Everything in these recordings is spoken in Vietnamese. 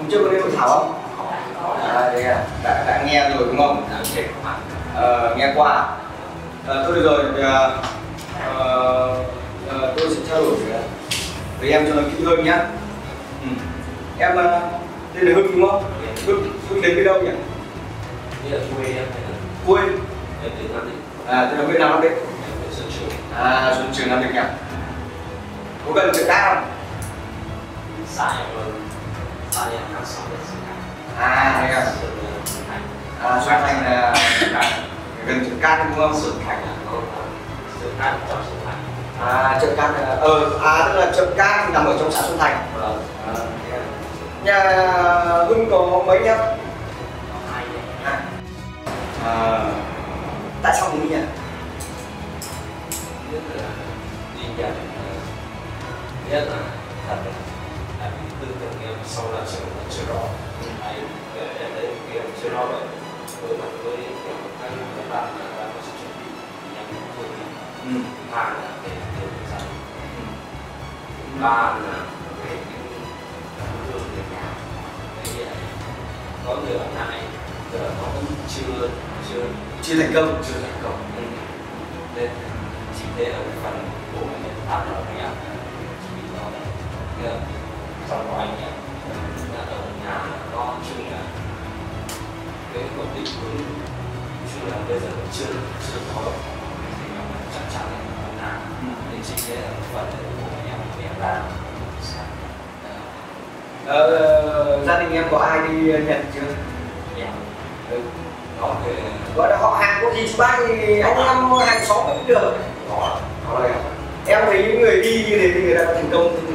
trước có đến hội thảo không? Đây à, đã nghe rồi đúng không? Nghe qua. Thôi được rồi, tôi sẽ trao đổi với em cho nó kỹ hơn nhé. Em tên là Hưng đúng không? Hưng đến từ đâu nhỉ? Quê. Từ đâu huyện nào Nam Định? Xuân Trường Nam Định nhỉ? Có gần Trợ Cát không? Đây à. Xuân Thành là gần Trợ Cát đúng không? Trợ Cát tức là Trợ Cát thì nằm ở trong xã Xuân Thành. Nhà Hưng có mấy em? Tại sao muốn đi nhỉ? Nhất là thật là tư tưởng em sau là chưa rõ, em thấy em chưa rõ vậy. Đối mặt với các bạn đã có sự chuẩn bị nhằm phương tiện. Hai là về điều kiện sản, ba là về những phương tiện nhà. Có người ở lại giờ nó vẫn chưa thành công, nên chỉ thế là phần của mình tác động với nhau. Xong rồi anh ở nhà nó chung là cái ổn định hướng chung là bây giờ chưa có chắc chắn là nên chính thế là phần của em ra. Gia đình em có ai đi Nhật chưa? Gọi là họ hàng có gì chứ bác thì anh em hàng xóm cũng được. Có đây à? Em thấy những người đi như thế thì người ta có thành công không?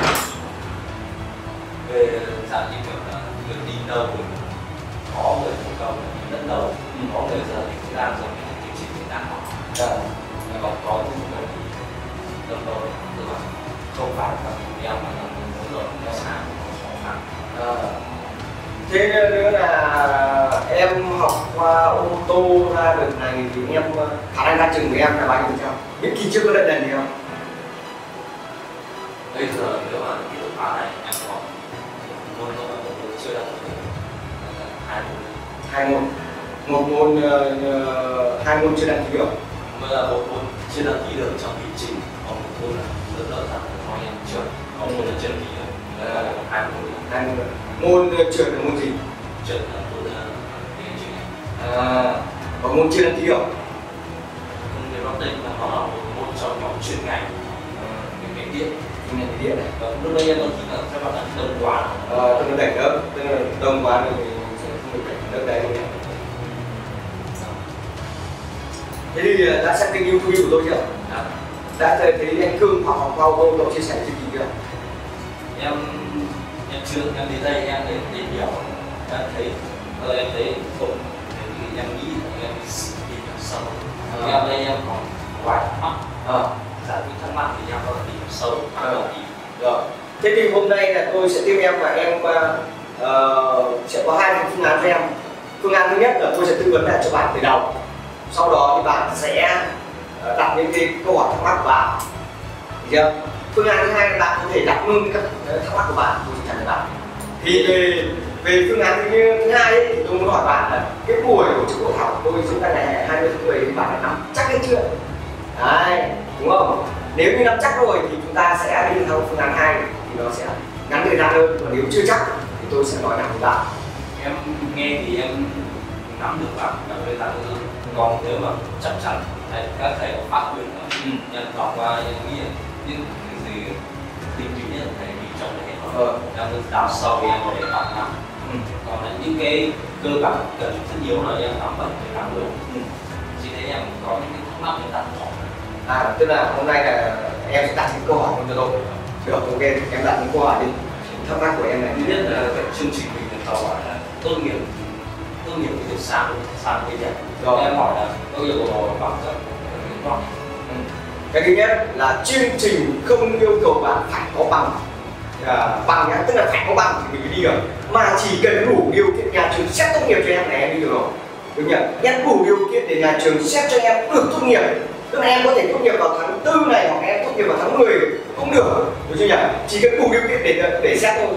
Về dạng như kiểu là người đi đâu có người thành công rất lâu, có người giờ thì cũng đang dùng cái chương trình để đảm bảo. Còn có những người thì lâu lâu tức là không phải là em mà là muốn rồi nó sáng khó khăn. Thế nếu là em học qua ô tô ra đợt này thì em khả năng ra trường của em là bao nhiêu %? Biết kỳ trước có lần gì không? Bây giờ nếu mà cái đột phá này em có môn chưa đạt được 2 môn. Một môn, 2 môn chưa đăng ký được. Mới là một môn chưa đăng ký được trong kỳ trình, còn một môn là rất là rằng con em chưa, còn một môn là chưa đăng ký được. Đây là 2 môn. 2 môn. Môn trượt là môn gì? Trượt là môn tiếng Anh chuyên ngành. Còn môn chưa đăng ký được? Nếu nó tên là nó là một môn trong nhóm chuyên ngành ngành điện. Ngành điện này. Lúc đấy em có nghĩ là các bạn đã đông quá. Tôi nó đẩy lớp, tức là đông quá thì mình sẽ không được đẩy lớp đấy luôn. Thế thì đã xem kênh YouTube của tôi chưa? Đã thấy anh Cương học qua ô tô cậu chia sẻ chương trình chưa? Em chưa, em đến đây em đến nhiều, em thấy ổn, em nghĩ em đi sâu. Em đây em còn vài thắc mắc, giả những thắc mắc thì em có thể tìm sâu. Rồi. Thế thì hôm nay là tôi sẽ tiếp em và em sẽ có 2 phương án cho em. Phương án thứ nhất là tôi sẽ tư vấn lại cho bạn từ đầu. Sau đó thì bạn sẽ đặt những cái câu hỏi thắc mắc của bạn. Được chưa? Phương án thứ hai là bạn có thể đặt luôn các thắc mắc của bạn, tôi sẽ trả lời bạn. Thì về phương án thứ hai ấy, thì tôi muốn hỏi bạn là cái buổi tổ chức hội thảo của tôi diễn ra ngày 20 tháng 10 thì bạn đã nắm chắc hay chưa? Đấy, đúng không? Nếu như nắm chắc rồi thì chúng ta sẽ đi theo phương án 2 thì nó sẽ ngắn thời gian hơn, còn nếu chưa chắc thì tôi sẽ nói nặng với bạn. Em nghe thì em nắm được bạn, với bạn nữa. Còn nếu mà chắc chắn các thầy có phát quyền nhận đọc qua em nghĩ những cái gì tinh túy nhất thầy đi trong cái hệ em đào sâu em để đọc nắm. Còn là những cái cơ bản cần rất nhiều là em nắm vẫn phải nắm được. Chỉ thế em có những cái thắc mắc để đặt hỏi. Tức là hôm nay là em sẽ đặt những câu hỏi cho tôi. Được, ok, em đặt những câu hỏi đi. Thắc mắc của em này. Thứ nhất là cái chương trình mình được câu hỏi là tốt nghiệp cái việc sang cái gì? Rồi em hỏi là có yêu cầu bằng cấp không? Cái thứ nhất là chương trình không yêu cầu bạn phải có bằng nhá, tức là phải có bằng thì mình mới đi được, mà chỉ cần đủ điều kiện nhà trường xét tốt nghiệp cho em là em đi được rồi, đúng nhỉ? Em đủ điều kiện để nhà trường xét cho em được tốt nghiệp, tức là em có thể tốt nghiệp vào tháng 4 này hoặc em tốt nghiệp vào tháng 10 cũng được, đúng chưa nhỉ? Chỉ cần đủ điều kiện để xét thôi.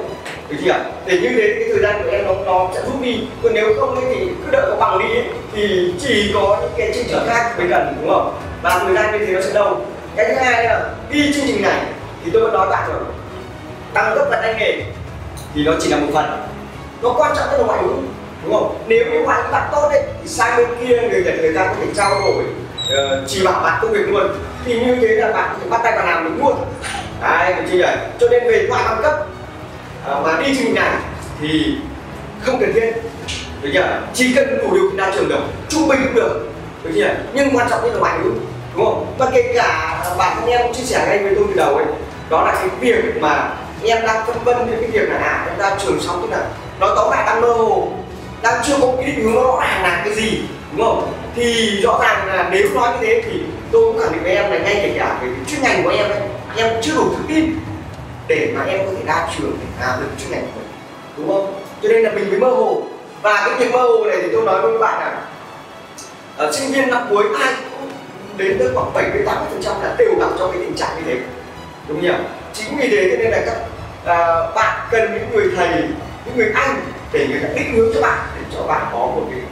được chưa? Để như thế cái thời gian của em nó sẽ rút đi. Còn nếu không ấy thì cứ đợi có bằng đi ấy, thì chỉ có những cái chương trình khác mới cần, đúng không? Và thời gian như thế nó sẽ đâu. Cái thứ hai là đi chương trình này thì tôi vẫn nói bạn rồi, tăng cấp và tay nghề thì nó chỉ là một phần, nó quan trọng nhất là ngoại ngữ, đúng không? Nếu như ngoại ngữ bạn tốt đấy thì sang bên kia người ta có thể trao đổi, chỉ bảo bạn công việc luôn, thì như thế là bạn có thể bắt tay vào làm được luôn. Đấy, được chưa nhỉ? Cho nên về ngoại bằng cấp mà đi chương trình này thì không cần thiết, được chưa? Chỉ cần đủ điều kiện ra trường được, trung bình cũng được, được chưa? Nhưng quan trọng nhất là ngoại ngữ, đúng không? Và kể cả bản thân em cũng chia sẻ ngay với tôi từ đầu ấy, đó là cái việc mà em đang phân vân đến cái việc là em ra trường xong tức là nói tóm lại đang mơ hồ, đang chưa có cái định hướng nó rõ ràng là cái gì, đúng không? Thì rõ ràng là nếu nói như thế thì tôi cũng khẳng định với em là ngay kể cả về cái chuyên ngành của em ấy, em cũng chưa đủ tự tin để mà em có thể ra trường để làm được chuyên ngành của mình, đúng không? Cho nên là mình mới mơ hồ. Và cái việc mơ hồ này thì tôi nói với các bạn là sinh viên năm cuối ai cũng đến tới khoảng 70-80% là đều gặp trong cái tình trạng như thế, đúng không nhỉ? Chính vì thế cho nên là các bạn cần những người thầy, những người anh để người ta định hướng cho bạn, để cho bạn có một cái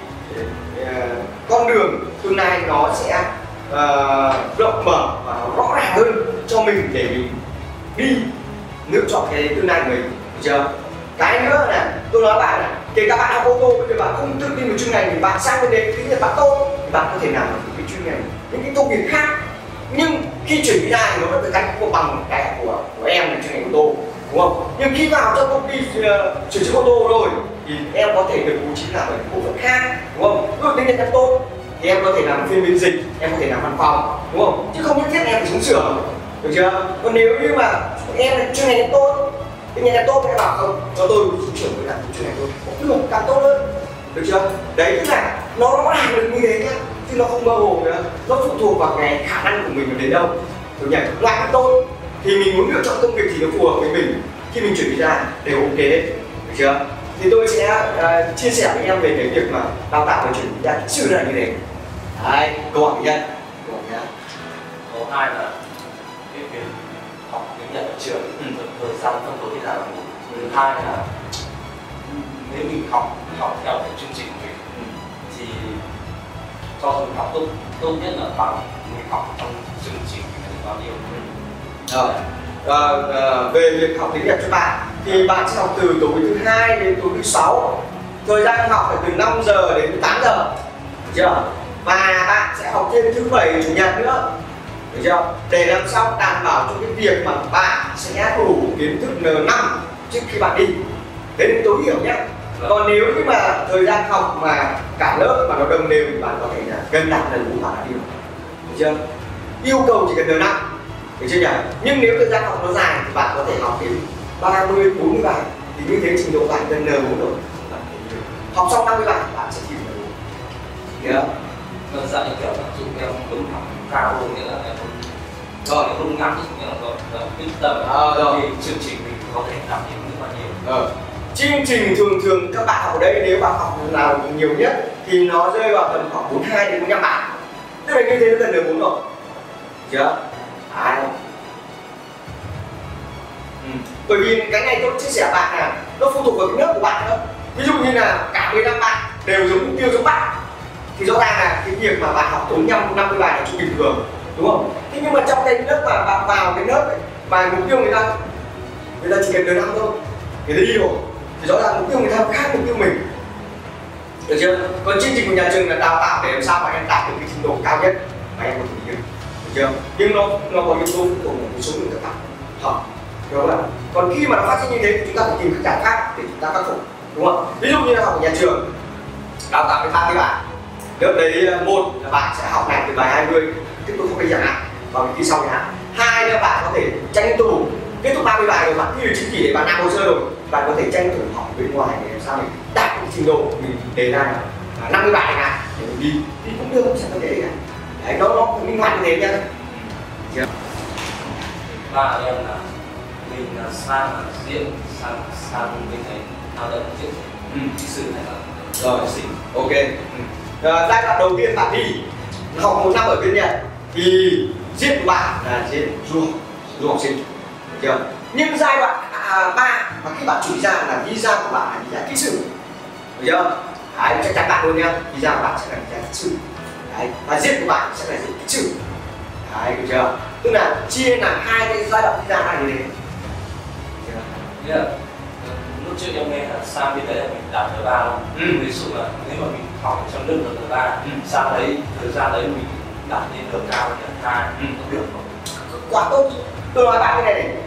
con đường tương lai nó sẽ rộng mở và nó rõ ràng hơn cho mình để mình đi lựa chọn cái tương lai của mình, được chưa? Cái nữa là tôi nói bạn là kể cả bạn học ô tô, bây giờ bạn không tự tin vào chuyên ngành thì bạn sang bên đấy thứ nhất bạn tốt thì bạn có thể làm được cái chuyên ngành những cái công việc khác, nhưng khi chuyển ra thì nó vẫn phải gắn một bằng cái của em là chuyên ngành ô tô, đúng không? Nhưng khi vào trong công ty sửa chữa ô tô rồi thì em có thể được bố trí làm ở những bộ phận khác, đúng không? Ví dụ tiếng Nhật em tốt thì em có thể làm phiên biên dịch, em có thể làm văn phòng, đúng không? Chứ không nhất thiết em phải xuống sửa, được chưa? Còn nếu như mà em là chuyên ngành em tốt, tiếng Nhật em tốt, em bảo không cho tôi xuống sửa với cả chuyên ngành tôi cũng được, càng tốt hơn, được chưa? Đấy, tức là nó rõ ràng được như thế nhá, chứ nó không mơ hồ nữa, nó phụ thuộc vào cái khả năng của mình đến đâu, được nhỉ? Loại của tôi thì mình muốn lựa chọn công việc gì nó phù hợp với mình, khi mình chuẩn bị ra đều ok đấy, được chưa? Thì tôi sẽ chia sẻ với em về cái việc mà đào tạo và chuẩn bị ra thực sự là như thế. Đấy, câu hỏi thứ nhất. Câu hai là cái việc học tiếng Nhật ở trường, thời gian phân bố thế nào. Thứ hai là nếu mình học theo cái chương trình của mình thì cho mình học tốt nhất là bằng mình học trong chương trình mình bao nhiêu. Về việc học tiếng Nhật cho bạn thì bạn sẽ học từ tối thứ hai đến tối thứ sáu, thời gian học phải từ 5 giờ đến 8 giờ, được chưa? Và bạn sẽ học thêm thứ bảy chủ nhật nữa, được chưa? Để làm sao đảm bảo cho cái việc mà bạn sẽ đủ kiến thức N5 trước khi bạn đi. Thế nên tôi hiểu nhé. Còn nếu như mà thời gian học mà cả lớp mà nó đồng đều thì bạn có thể là gần đạt N4 bạn đã đi, được chưa? Yêu cầu chỉ cần N5, được chưa nhỉ? Nhưng nếu thời gian học nó dài thì bạn có thể học đến 30-40 bài, thì như thế trình độ bạn gần N4 rồi. Học xong 50 bài bạn sẽ thi N4. Nhớ. Đơn giản như kiểu là giúp em đúng học cao luôn, nghĩa là em rồi em đúng ngắn, nghĩa là quyết tâm rồi chương trình mình có thể làm được bao nhiêu. Chương trình thường các bạn học ở đây nếu bạn học nào nhiều nhất thì nó rơi vào tầm khoảng 42 đến 45 bài. Tức là như thế nó gần N4 rồi. Chưa? Bởi vì cái này tôi chia sẻ bạn là nó phụ thuộc vào cái lớp của bạn nữa. Ví dụ như là cả 15 bạn đều giống mục tiêu giống bạn thì rõ ràng là cái việc mà bạn học tốn 50 bài là trung bình thường, đúng không? Thế nhưng mà trong cái lớp mà bạn vào cái lớp ấy, mà mục tiêu người ta chỉ cần N5 thôi, người ta đi rồi thì rõ ràng mục tiêu người ta khác mục tiêu mình, được chưa? Còn chương trình của nhà trường là đào tạo để làm sao mà em đạt được cái trình độ cao nhất mà em có thể đi được chưa? Nhưng nó có yếu tố phụ thuộc vào một số lượng các bạn học, đúng không? Còn khi mà nó phát sinh như thế thì chúng ta phải tìm các giải pháp để chúng ta khắc phục, đúng không? Ví dụ như là học ở nhà trường đào tạo với 30 bạn, lớp đấy một là bạn sẽ học này từ bài 20 tiếp tục không đi chẳng hạn vào kỳ sau chẳng hạn. Hai là bạn có thể tranh thủ kết thúc 30 bài rồi bạn thi được chứng chỉ để bạn làm hồ sơ rồi, bạn có thể tranh thủ học bên ngoài để làm sao mình đạt được trình độ mình đề ra là 50 bài chẳng hạn để mình đi thì cũng được, không sao vấn đề cả. Đấy, nó linh hoạt như thế nhá. Ba em là mình sang bên này lao động trước kỹ sư này là rồi sinh ok. Giai đoạn đầu tiên bạn đi học 1 năm ở bên Nhật thì diện của bạn là diện du học sinh, được chưa? Nhưng giai đoạn 3 và khi bạn chuyển visa là visa của bạn là visa kỹ sư, được chưa? Đấy, chắc chắn bạn luôn nhá, visa của bạn sẽ là visa kỹ sư. Đấy, và diện của bạn sẽ là diện kỹ sư. Đấy, được chưa? Tức là chia làm hai cái giai đoạn visa này như thế. Yeah. Lúc trước em nghe là sang bên đấy là mình đạt N3 không? Ví dụ là nếu mà mình học trong nước là N3, sang đấy thời gian đấy mình đạt lên N cao N2 có được không? Quá tốt. Tôi nói bạn cái này này,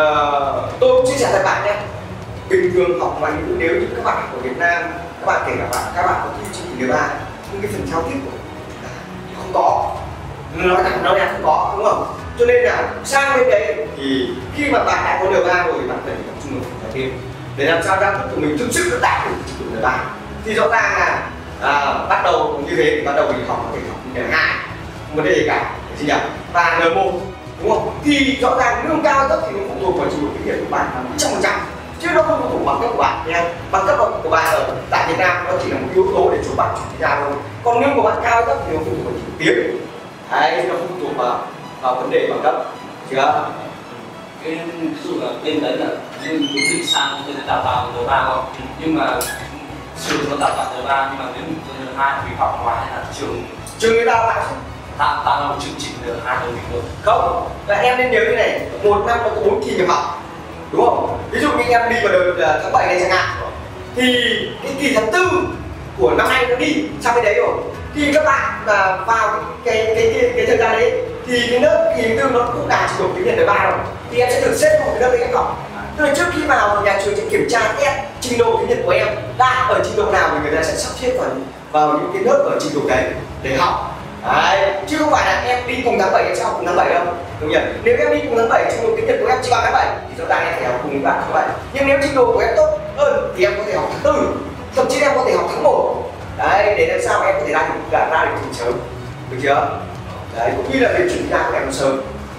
tôi cũng chia sẻ với bạn nhé. Bình thường học ngoại ngữ nếu như các bạn ở Việt Nam, các bạn kể cả các bạn có thi chứng chỉ N3, nhưng cái phần giao tiếp của không có, nói thẳng nói không có, đúng không? Cho nên là sang bên đấy thì khi mà bạn đã có N3 rồi thì bạn cần phải tập trung vào phần giao tiếp để làm sao giao tiếp của mình thực sự đạt được trình độ N3. Thì rõ ràng là bắt đầu như thế thì bắt đầu mình học có thể học N2, không vấn đề gì cả, được chưa? Và N1, đúng không? Thì rõ ràng lương cao thấp thì nó phụ thuộc vào trình độ kinh nghiệm của bạn là 100%, chứ nó không phụ thuộc bằng cấp của bạn nha. Bằng cấp của bạn ở tại Việt Nam nó chỉ là một yếu tố để cho bạn chuyển visa thôi. Còn lương của bạn cao thấp thì nó phụ thuộc vào trình độ tiếng. Đấy, nó không phụ thuộc vào vấn đề bằng cấp, chưa? Cái ví dụ là bên đấy là mình định sang bên đào tạo N3 không? Nhưng mà trường nó đào tạo N3 nhưng mà nếu mình N2 thì học ngoài hay là trường người đào tạo tạo ra một chương trình N2 cho mình luôn? Không, và em nên nhớ như này, một năm nó có 4 kỳ nhập học, đúng không? Ví dụ như em đi vào đợt tháng 7 này chẳng hạn, thì cái kỳ tháng 4 của năm nay nó đi sang bên đấy rồi, thì các bạn vào cái thời gian đấy thì cái lớp kỳ tháng 4 nó cũng đạt trình độ tiếng Nhật N3 rồi, thì em sẽ được xếp vào cái lớp đấy em học. Tức là trước khi vào nhà trường sẽ kiểm tra test trình độ tiếng Nhật của em đạt ở trình độ nào thì người ta sẽ sắp xếp vào những cái lớp ở trình độ đấy để học. Đấy, chứ không phải là em đi cùng tháng 7 em sẽ học cùng tháng 7 đâu, đúng nhỉ? Nếu em đi cùng tháng 7 trình độ tiếng Nhật của em chỉ bằng tháng 7 thì rõ ràng em phải học cùng với bạn tháng 7. Nhưng nếu trình độ của em tốt hơn thì em có thể học tháng 4, thậm chí em có thể học tháng 1. Đấy, để làm sao em có thể ra được trường sớm, được chưa? Đấy, cũng như là việc chuyển visa của em sớm.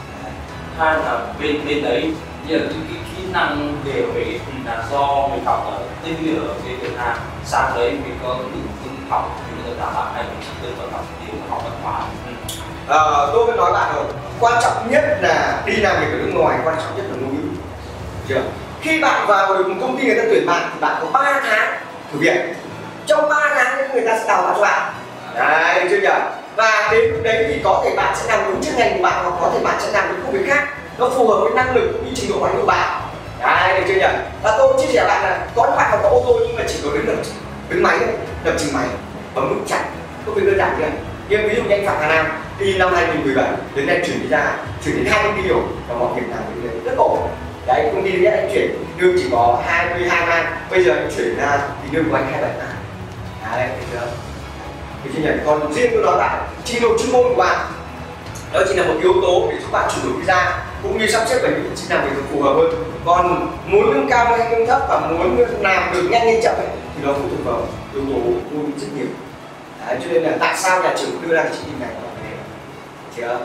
Hai là bên đấy như là cái kỹ năng về là do mình học ở Tây Nguyên ở bên Việt Nam, sang đấy mình có những học những đào tạo hay mình chỉ đơn thuần học tiếng học văn hóa. Tôi mới nói bạn rồi, quan trọng nhất là đi làm việc ở nước ngoài, quan trọng nhất là ngôn ngữ, chưa? Khi bạn vào được một công ty người ta tuyển bạn thì bạn có 3 tháng thử việc. Trong 3 tháng người ta sẽ đào tạo cho bạn. Đấy, được chưa nhỉ? Và đến lúc đấy thì có thể bạn sẽ làm đúng chuyên ngành của bạn, hoặc có thể bạn sẽ làm những công việc khác nó phù hợp với năng lực cũng như trình độ ngoại ngữ của bạn. Đấy, được chưa nhỉ? Và tôi chia sẻ bạn là có những bạn học có ô tô nhưng mà chỉ có đứng máy thôi, lập trình máy, bấm nút chặn, công việc đơn giản chưa? Nhưng ví dụ như anh Phạm Hà Nam đi năm 2017 đến nay chuyển visa, chuyển đến 2 công ty rồi và mọi việc làm rất ổn. Đấy, công ty thứ nhất anh chuyển lương chỉ có 22 万, bây giờ anh chuyển ra thì lương của anh 27 万. Đấy, được chưa? Được chưa nhỉ? Còn riêng tôi nói lại trình độ chuyên môn của bạn đó chỉ là một yếu tố để giúp bạn chuyển đổi visa cũng như sắp xếp ở những vị trí làm việc phù hợp hơn. Còn muốn lương cao hay lương thấp và muốn làm được nhanh hay chậm ấy, thì nó phụ thuộc vào yếu tố ngôn ngữ rất nhiều. Đấy, cho nên là tại sao nhà trường đưa ra cái chỉ thị này là thế, chưa?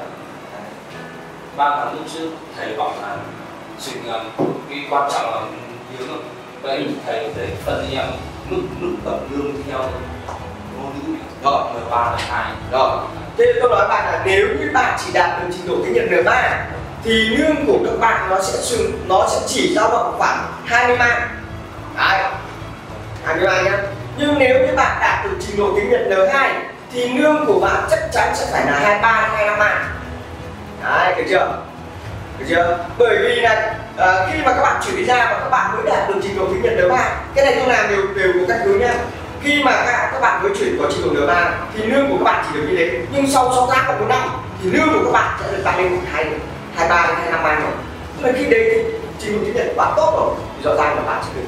Bác là lúc trước thầy bảo là chuyện cái quan trọng là nhớ vậy thầy phân em mức bậc lương theo ngôn ngữ rồi N3 N2 rồi. Thế tôi nói bạn là nếu như bạn chỉ đạt được trình độ tiếng Nhật N3 thì lương của các bạn nó sẽ chỉ dao động khoảng 20 万. Đấy, 20 万nhá. Nhưng nếu như bạn đạt được trình độ tiếng Nhật N2 thì lương của bạn chắc chắn sẽ phải là 23 đến 25 万. Đấy, được chưa? Được chưa? Bởi vì là khi mà các bạn chuyển visa và các bạn mới đạt được trình độ tiếng Nhật N3, cái này tôi làm đều có cách hướng nhá. Khi mà các bạn mới chuyển có trình độ N3 thì lương của các bạn chỉ được như thế, nhưng sau 6 tháng hoặc 1 năm thì lương của các bạn sẽ được tăng lên 23 đến 25 万rồi. Tức là khi đấy thì trình độ tiếng Nhật của bạn tốt rồi thì rõ ràng là bạn sẽ được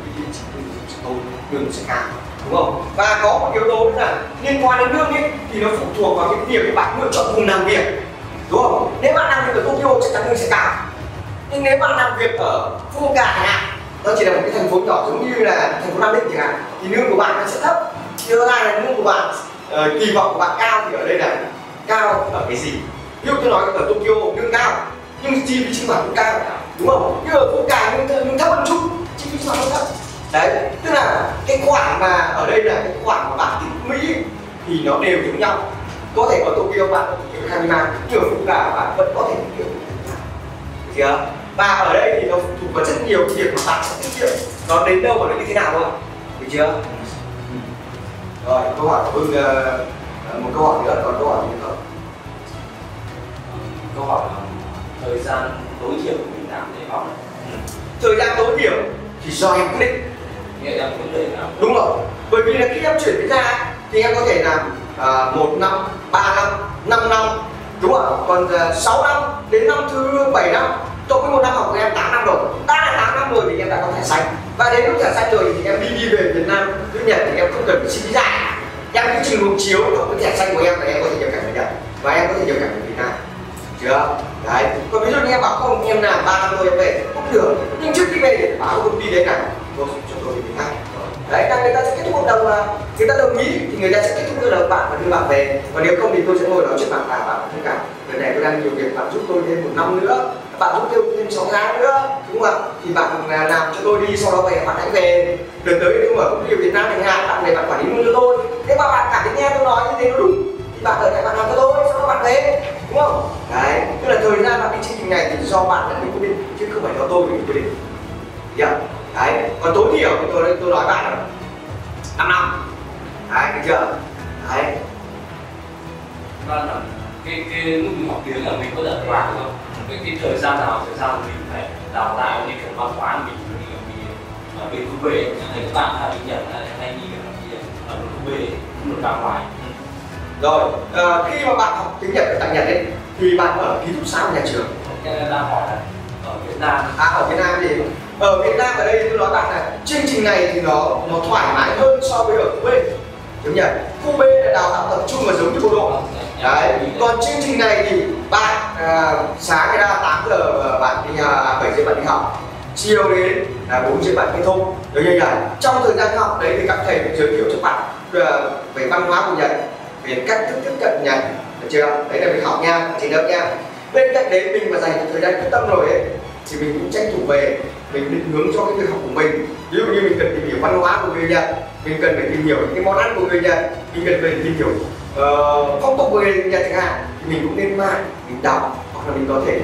lương sẽ cao, đúng không? Và có một yếu tố nữa là liên quan đến lương ấy thì nó phụ thuộc vào cái việc bạn lựa chọn vùng làm việc, đúng không? Nếu bạn làm việc ở Tokyo chắc chắn lương sẽ cao, nhưng nếu bạn làm việc ở Fukuoka chẳng hạn, nó chỉ là một cái thành phố nhỏ giống như là thành phố Nam Định chẳng hạn, thì lương của bạn nó sẽ thấp. Thì rõ ràng là lương của bạn kỳ vọng của bạn cao thì ở đây là cao ở cái gì? Ví dụ tôi nói ở Tokyo lương cao nhưng chi phí sinh hoạt cũng cao, đúng không? Nhưng ở Fukuoka lương thấp hơn chút, chi phí sinh hoạt thấp. Đấy, tức là cái khoản mà ở đây là cái khoản mà bạn tính Mỹ thì nó đều giống nhau. Có thể ở Tokyo bạn có thể kiếm 20 万, nhưng ở Fukuoka bạn vẫn có thể kiếm được chưa? Và ở đây thì nó phụ thuộc vào rất nhiều việc mà bạn sẽ tiết kiệm nó đến đâu và nó như thế nào thôi, được chưa? Rồi câu hỏi của Hưng, một câu hỏi nữa, còn câu hỏi gì nữa không? Câu hỏi là thời gian tối thiểu của mình làm để học. Thời gian tối thiểu thì do em quyết định. Nghĩa là vấn đề nào? Đúng rồi, bởi vì là khi em chuyển visa thì em có thể làm 1 năm, 3 năm, 5 năm, đúng không? Còn 6 năm đến năm thứ 7 năm, cộng với 1 năm học của em 8 năm rồi, đã là 8 năm rồi thì em đã có thẻ xanh. Và đến lúc thẻ xanh rồi thì em đi về Việt Nam, thứ Nhật thì em không cần phải xin visa. Em cứ trình hộ chiếu cộng với thẻ xanh của em là em có thể nhập cảnh với Nhật và em có thể nhập cảnh với Việt Nam, chưa? Đấy. Còn ví dụ như em bảo không, em làm 3 năm thôi em về cũng được, nhưng trước khi về thì báo công ty đấy này tôi cho tôi đi Việt Nam. Đấy, là người ta sẽ kết thúc hợp đồng, mà người ta đồng ý thì người ta sẽ kết thúc hợp đồng bạn và đưa bạn về. Còn nếu không thì tôi sẽ ngồi nói chuyện bạn và bạn không cả. Lần này tôi đang nhiều việc, bạn giúp tôi thêm 1 năm nữa, bạn giúp tôi thêm 6 tháng nữa, đúng không ạ? Thì bạn làm cho tôi đi, sau đó về bạn hãy về. Đợt tới tôi mở công ty Việt Nam chẳng hạn, bạn về bạn quản lý luôn cho tôi. Thế mà bạn cảm thấy nghe tôi nói như thế nó đúng thì bạn ở lại bạn làm cho tôi, sau đó bạn về, đúng không? Đấy, tức là thời gian bạn đi chương trình này thì do bạn là người quyết định chứ không phải do tôi quyết định. Yeah. Đấy, còn tối thiểu thì tôi nói bạn là 5 năm. Đấy, được chưa? Đấy. Vâng, cái lúc mình học tiếng là mình có đặt quà được không? Cái thời gian nào mình phải đào tạo như kiểu văn hóa mình bên khu B, các bạn hay đi Nhật hay đi ở khu B cũng được ra ngoài. Rồi, khi mà bạn học tiếng Nhật ở tại Nhật ấy, thì bạn ở ký túc xá của nhà trường. Em đang hỏi là ở Việt Nam. Ở Việt Nam thì ở Việt Nam ở đây tôi nói bạn là chương trình này thì nó thoải mái hơn so với ở khu B. Đúng nhỉ? Khu B là đào tạo tập trung và giống như bộ đội. Đấy. Còn chương trình này thì bạn sáng người ta 8 giờ bạn đi 7 giờ bạn đi học, chiều đến 4 giờ bạn kết thúc. Đúng như vậy. Trong thời gian học đấy thì các thầy phải giới thiệu cho bạn về văn hóa của Nhật, về cách thức tiếp cận Nhật, được chưa? Đấy là việc học nha, chiến đấu nha. Bên cạnh đấy mình mà dành thời gian quyết tâm rồi ấy thì mình cũng tranh thủ về, mình định hướng cho cái việc học của mình. Ví dụ như mình cần tìm hiểu văn hóa của người Nhật, mình cần phải tìm hiểu những cái món ăn của người Nhật, mình cần phải tìm hiểu phong tục của người Nhật chẳng hạn, thì mình cũng nên mạng mình đọc, hoặc là mình có thể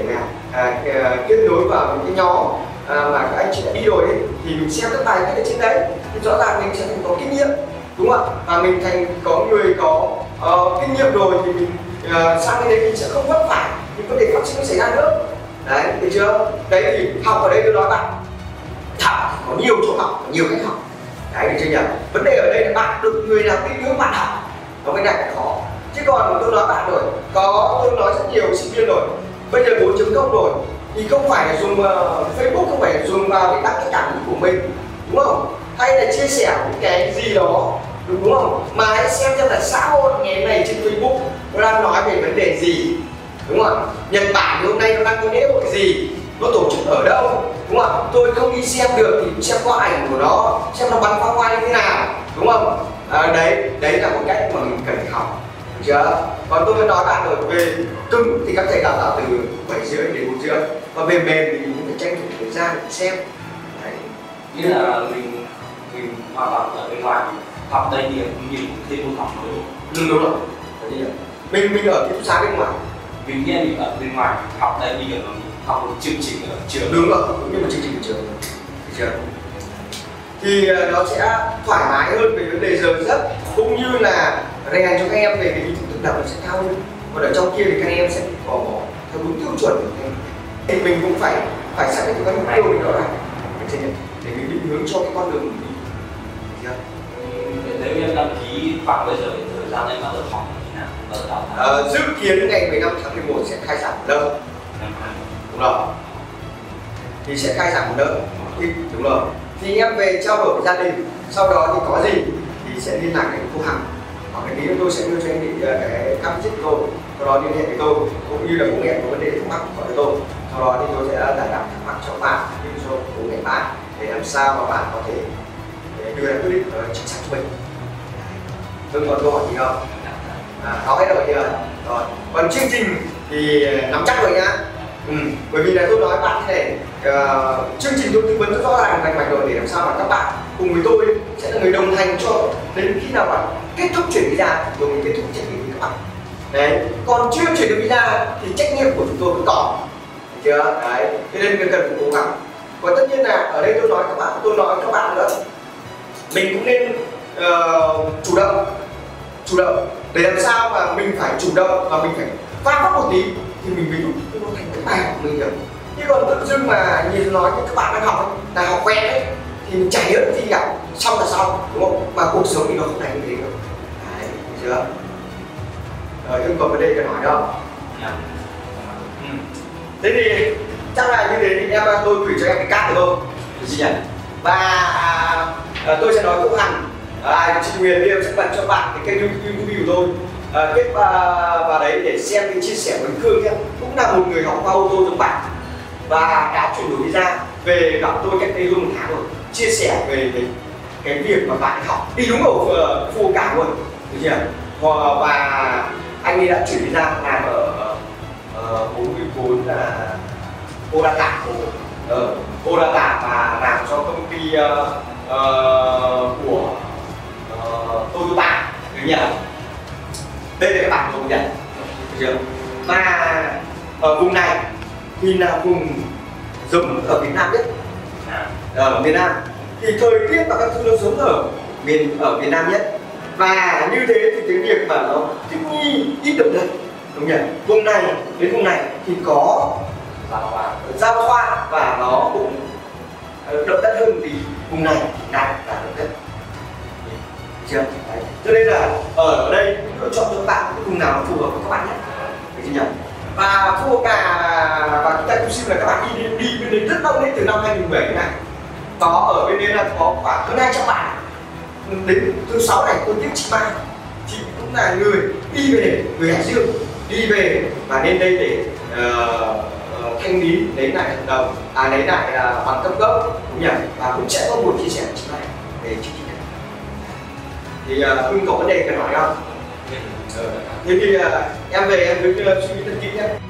kết nối vào những cái nhóm mà các anh chị đã đi rồi ấy, thì mình xem các bài viết ở trên đấy thì rõ ràng mình sẽ thành có kinh nghiệm, đúng không ạ? Và mình có người có kinh nghiệm rồi thì mình sang bên đấy mình sẽ không vấp phải những vấn đề phát sinh xảy ra nữa. Đấy, được chưa? Đấy thì học ở đây tôi nói bạn học có nhiều chỗ học, có nhiều cách học. Đấy, được chưa nhỉ? Vấn đề ở đây là bạn được người nào tin hướng bạn học, nó mới lại khó. Chứ còn tôi nói bạn rồi, tôi nói rất nhiều sinh viên rồi, bây giờ 4.0 rồi thì không phải là dùng Facebook, không phải là dùng vào cái đăng cái cảm nghĩ của mình, đúng không? Hay là chia sẻ những cái gì đó, đúng không? Mà hãy xem là xã hội ngày này trên Facebook nó đang nói về vấn đề gì, đúng không? Nhật Bản hôm nay nó đang có lễ hội gì, nó tổ chức ở đâu, đúng không? Tôi không đi xem được thì xem qua ảnh của nó, xem nó bắn pháo hoa như thế nào, đúng không? Đấy là một cách mà mình cần học, được chưa? Còn tôi mới nói bạn rồi, về cứng thì các thầy đào tạo từ 7 rưỡi đến 4 rưỡi, và về mềm thì mình phải tranh thủ thời gian để xem. Đấy. Nghĩa là mình hoàn toàn ở bên ngoài học đây thì mình thêm môn học mới. Đúng rồi. Mình ở ký túc xá bên ngoài. Mình nghe mình ở bên ngoài học đây bây giờ mình học một chương trình ở trường. Đúng rồi, đúng như một chương trình ở trường. Được chưa? Thì nó sẽ thoải mái hơn về vấn đề giờ giấc, cũng như là rèn cho các em về cái ý thức tự động nó sẽ cao hơn. Còn ở trong kia thì các em sẽ có theo đúng tiêu chuẩn của em. Thì mình cũng phải xác định cái mục tiêu mình đó là để mình định hướng cho cái con đường mình đi. Nếu em đăng ký khoảng bây giờ thời gian em bắt đầu học như nào? Bắt đầu đào tạo? Dự kiến ngày 15 tháng 11 sẽ khai giảng một lớp. Đúng rồi. Thì sẽ khai giảng một lớp. Đúng rồi. Thì em về trao đổi với gia đình, sau đó thì có gì thì sẽ liên lạc với cô Hằng, hoặc cái tí tôi sẽ đưa cho em cái cam kết của tôi, sau đó liên hệ với tôi, cũng như là bố mẹ có vấn đề thắc mắc gọi cho tôi, sau đó thì tôi sẽ giải đáp thắc mắc cho bạn, như cho bố mẹ bạn, để làm sao mà bạn có thể đưa ra quyết định chính xác cho mình. Tôi còn câu hỏi gì không? Nói hết rồi chưa? Rồi. Còn chương trình thì nắm chắc rồi nhá. Bởi vì là tôi nói bạn thế này, chương trình tôi tư vấn rất rõ ràng rành mạch rồi, để làm sao mà các bạn cùng với tôi sẽ là người đồng hành cho đến khi nào bạn kết thúc chuyển visa rồi mình kết thúc trách nhiệm với các bạn. Đấy, còn chưa chuyển được visa thì trách nhiệm của chúng tôi vẫn còn. chưa đấy, cho nên mình cần phải cố gắng. Và tất nhiên là ở đây tôi nói các bạn nữa, mình cũng nên chủ động để làm sao mà mình phải chủ động và mình phải phát vấp một tí thì mình mới nó thành cái bài của mình được. Chứ còn tự dưng mà nhìn nói như các bạn đang học ấy, là học quen ấy thì mình chả nhớ được gì cả, xong là xong, đúng không? Mà cuộc sống thì nó không thành như thế được. Đấy, được chưa? Nhưng còn vấn đề cần hỏi đâu. Thế thì chắc là như thế thì tôi gửi cho em cái card được không? Được gì nhỉ? Và tôi sẽ nói cũng hẳn chị Huyền Liêm sẽ bật cho bạn cái kênh YouTube của tôi kết vào đấy để xem cái chia sẻ của Khương nhé, cũng là một người học khoa ô tô giống bạn và đã chuyển đổi visa về gặp tôi cách đây hơn 1 tháng rồi, chia sẻ về cái việc mà bạn học đi đúng ở Phù Cảng luôn, được chưa? Và anh ấy đã chuyển visa làm ở 44 là Odata và làm cho công ty của Toyota, được nhỉ? Đây là các bạn của Nhật, được chưa? Và ở vùng này thì là vùng giống ở Việt Nam nhất, ở miền Nam thì thời tiết và các thứ nó giống ở miền Nam nhất, và như thế thì cái việc mà nó thích nghi ít động đất, đúng nhỉ? Vùng này đến vùng này thì có giao thoa và nó cũng động đất hơn thì vùng này là động đất, chưa? Đấy. Cho nên là ở đây lựa chọn cho các bạn cái vùng nào phù hợp với các bạn nhất, được chưa nhỉ? Và Fukuoka và Kitakyushu là các bạn đi bên đấy rất lâu đấy, từ năm 2017 này có ở bên đấy là có khoảng hơn 200 bạn. Đến thứ 6 này tôi tiếp chị Mai, chị cũng là người đi về, người Hải Dương đi về và lên đây để thanh lý lấy lại hợp đồng, lấy lại bằng cấp gốc, đúng nhỉ? Và cũng sẽ có buổi chia sẻ với chị Mai về chương trình này. Thì Hưng có vấn đề cần hỏi không? Thế thì em về em cứ suy nghĩ thật kỹ nhé.